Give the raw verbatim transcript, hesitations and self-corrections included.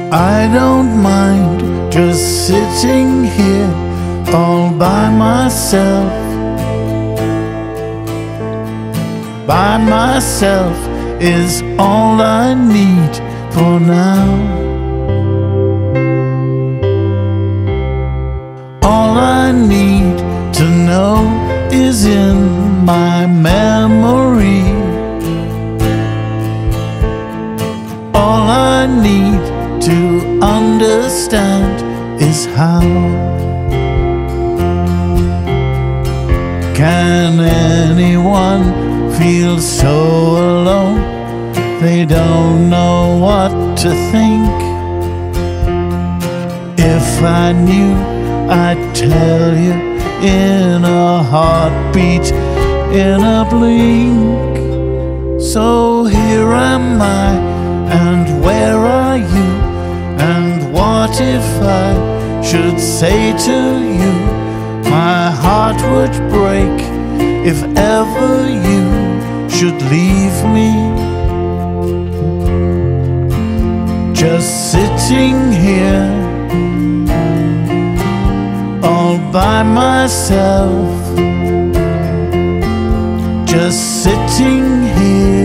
I don't mind just sitting here all by myself. By myself is all I need for now. All I need to know is in my memory. All I need to understand is how. Can anyone feel so alone they don't know what to think? If I knew, I'd tell you in a heartbeat, in a blink. So here am I, and where are you? And what if I should say to you, my heart would break if ever you should leave me? Just sitting here all by myself. Just sitting here